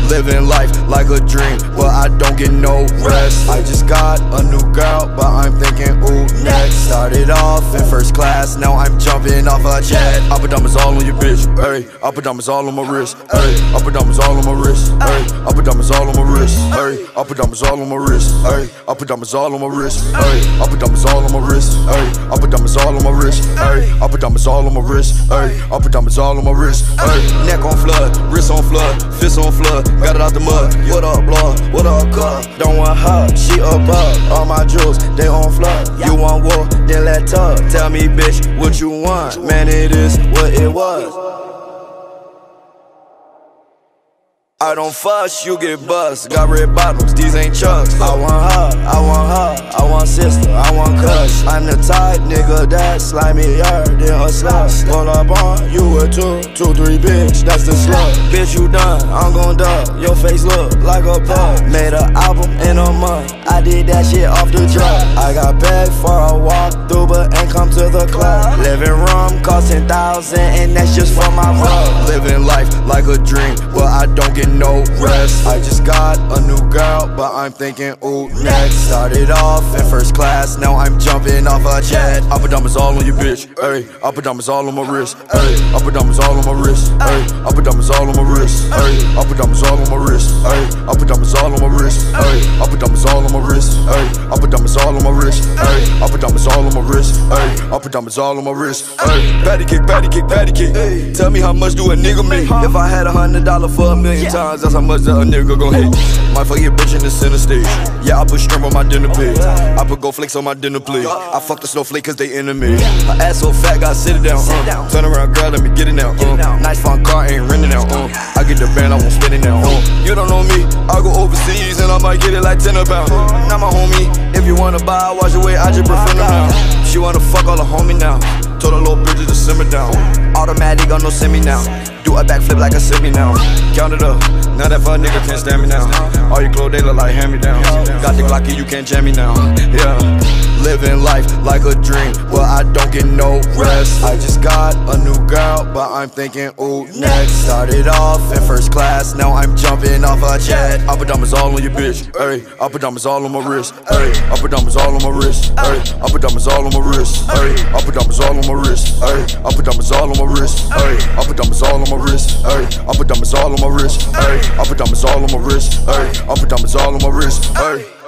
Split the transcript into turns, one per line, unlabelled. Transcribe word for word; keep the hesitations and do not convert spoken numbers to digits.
Living life like a dream, but I don't get no rest. I just got a new girl, but I'm thinking, ooh, next. Started off in first class, now I'm jumping off a jet. Upper diamonds all on your bitch, ayy. Upper diamonds all on my wrist, ayy. Upper diamonds all on my wrist, ayy. Upper diamonds all on my wrist, ayy. Upper diamonds all on my wrist, ayy. Upper diamonds all on my wrist, ayy. Upper diamonds all on my wrist, ayy. Upper diamonds all on my wrist, ayy. Upper diamonds all on my wrist, ayy. Upper diamonds all on my wrist, ayy. Neck on flood, wrist on flood, fist on flood. Got it out the mud. What up, blood? What up, cuz? Don't want her, she above. All my jewels, they on flood. You want war, then let tug. Tell me, bitch, what you want? Man, it is what it was. I don't fuss, you get bust. Got red bottoms, these ain't chucks. I want her, I want her, I want sister, I want cuss. I'm the type nigga that slimier than a slush. Pull up on you a two, two, three, bitch, that's the slug. Bitch, you done, I'm gon' duck. Your face look like a pug. Made an album in a month, I did that shit off the drug. I got paid for a walk through, but ain't come to the club. Living rum cost ten thousand, and that's just for my rub. Living life like a dream, but I don't get no rest. I just got a new girl, but I'm thinking, ooh, next. Started off in first class, now I'm jumping off a jet. Upper diamonds all on your bitch, ayy. Upper diamonds all on my wrist, ayy. Upper diamonds all on my wrist, ayy. Upper diamonds all on my wrist, ayy. Upper diamonds all on my wrist, ayy. Upper diamonds all on my wrist, ayy. Upper diamonds all on my wrist, ayy. Upper diamonds all on my wrist, ayy. Upper diamonds all on my wrist, ayy. Upper diamonds all on my wrist, ayy. Patty kick, patty kick, patty kick. Tell me how much do a nigga make? If I had a hundred dollar for a million times, that's how much that a nigga gon' hate. Might fuck your bitch in the center stage. Yeah, I put shrimp on my dinner plate. I put gold flakes on my dinner plate. I fuck the snowflake cause they enemy. Her ass so fat, gotta sit it down. Uh. Turn around, girl, let me get it now. Uh. Nice fun car, ain't renting now. Uh. I get the band, I won't spend it now. Uh. You don't know me, I go overseas and I might get it like ten a pound. Not my homie, if you wanna buy, watch your way, I just prefer them now. She wanna fuck all the homie now. Told her little bitches to simmer down. Automatic, got no semi now. Do a backflip like a semi now. Count it up, now that fun nigga can't stand me now. All your clothes, they look like hand-me-down. Got the Glocky, you can't jam me now. Yeah. Living life like a dream, but I don't get no rest. I just got a new girl, but I'm thinking, ooh, next. Started off in first class, now I'm jumping off a jet. Upper diamonds all on your bitch, ayy. Upper diamonds all on my wrist, ayy. Upper diamonds all on my wrist, ayy. Upper diamonds all on my wrist, ayy. Upper diamonds all on my wrist, ayy. Upper diamonds all on my wrist, ayy. Upper diamonds all on my wrist, ayy. Upper diamonds all on my wrist, ayy. Upper diamonds all on my wrist, ayy. Upper diamonds all on my wrist, ayy.